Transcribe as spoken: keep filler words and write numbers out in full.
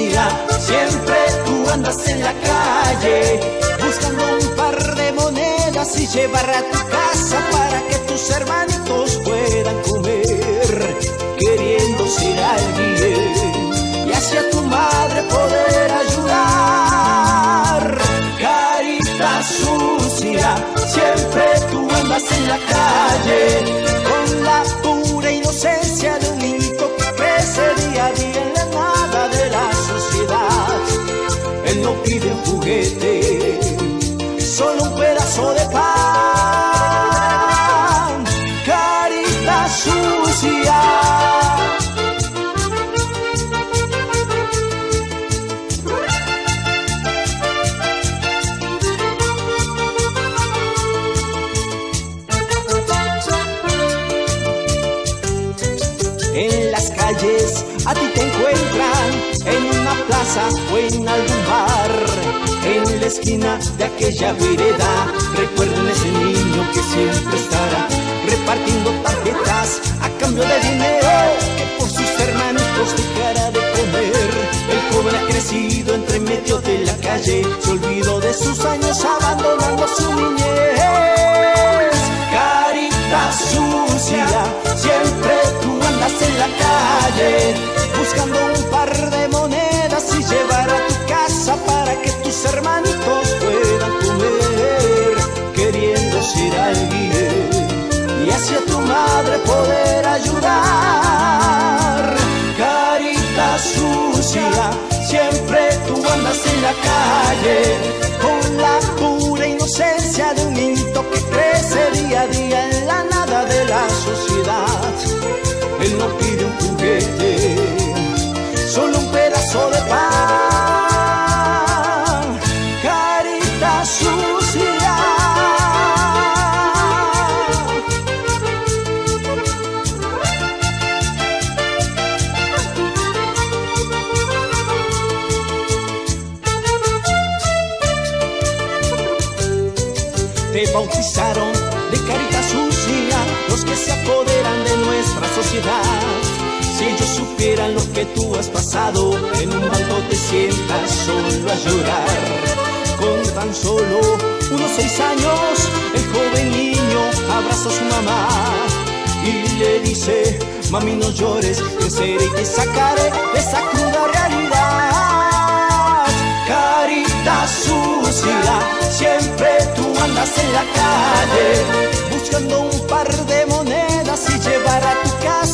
sucia, siempre tú andas en la calle buscando un par de monedas y llevar a tu casa para que tus hermanitos puedan comer, queriendo ser alguien y hacia tu madre poder ayudar. Carita sucia, siempre tú andas en la calle con la pura inocencia de un niñito que crece día a día en la nada de la sociedad. Él no pide un juguete, solo un pedazo de pan. Carita sucia. En las calles a ti te encuentran, en una plaza o en algún bar, en la esquina de aquella vereda. Recuerden ese niño que siempre estará repartiendo tarjetas a cambio de dinero, que por sus hermanitos dejará de comer. El joven ha crecido entre medio de la calle, se olvidó de sus años abandonando su niñez. Carita sucia, siempre tú andas en la calle buscando un par de monedas y llevar a tu casa para que tus hermanitos puedan comer, queriendo ser alguien y hacia tu madre poder ayudar. Carita sucia, siempre tú andas en la calle con la pura inocencia de un niñito que crece día a día en la nada de la sociedad. Él no pide un juguete, solo un pedazo de pan. Carita sucia. Te bautizaron de carita sucia los que se apoderan de nuestra sociedad. Si ellos supieran lo que tú has pasado, en un banco te sientas solo a llorar. Con tan solo unos seis años, el joven niño abraza a su mamá y le dice: mami, no llores, creceré y te sacaré de esa cruda realidad. Carita sucia, siempre tú andas en la calle buscando un par de monedas y llevar a tu casa